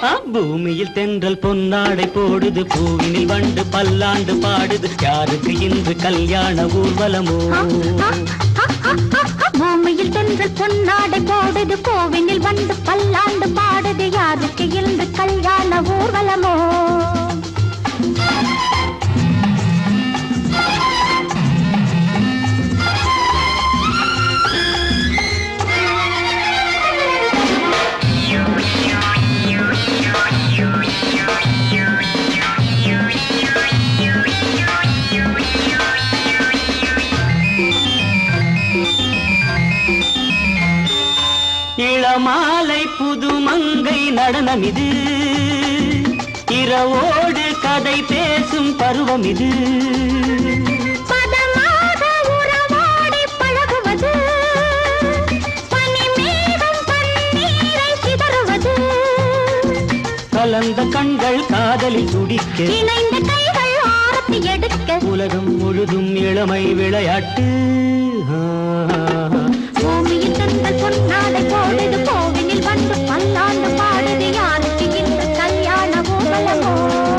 பூமியில் தென்றல் பொன்னாடை போடுது, பூவினில் வண்டு பல்லாண்டு பாடுது, யாருக்கு இன்று கல்யாண ஊர்வலமோ? பூமியில் தென்றல் பொன்னாடை போடுது, பூவினில் வண்டு பல்லாண்டு பாடுது, யாருக்கு இன்று கல்யாண ஊர்வலமோ? இளமாலை புதுமங்கை நடனம் இது, இரவோடு கதை பேசும் பருவம் இது, பதமாக உறவாடி பழகுவது, பனிமேகம் பன்னீரை சிதறுவது, கலந்த கண்கள் காதலில் துடிக்க, இணைந்த கைகள் ஆரத்தி எடுக்க, உலகம் முழுதும் இளமை விளையாட்டு. பூமியில் தென்றல் பொன்னாடை போடுது, கோவிலில் வந்து பல்லாண்டு பாடுது, யாருக்கு இன்று கல்யாண ஊர்வலமோ?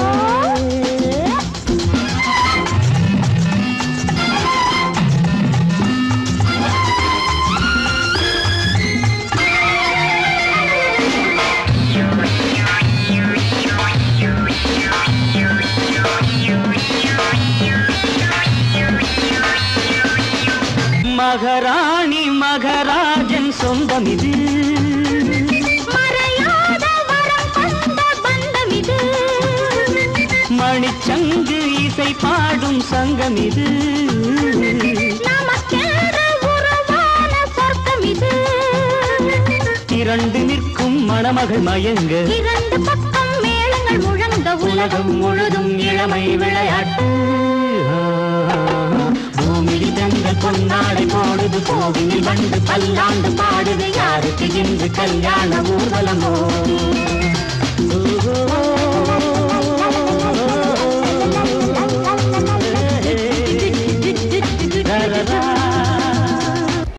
மகராணி மகராஜன் சொந்தம் இது, மறையாத வரம் கொண்ட பந்தம் இது, மணிச்சங்கு இசை பாடும் சங்கம் இது, நமக்கென்று உருவான சொர்க்கம் இது, இரண்டு நிற்கும் மணமகள் மயங்க, இரண்டு பக்கம் மேளங்கள் முழங்க, உலகம் முழுதும் இளமை விளையாட்டு. பூமியில் தென்றல் பொன்னாடை போடுது, கோவிலில் வந்து பல்லாண்டு பாடுது, யாருக்கு இன்று கல்யாண ஊர்வலமோ?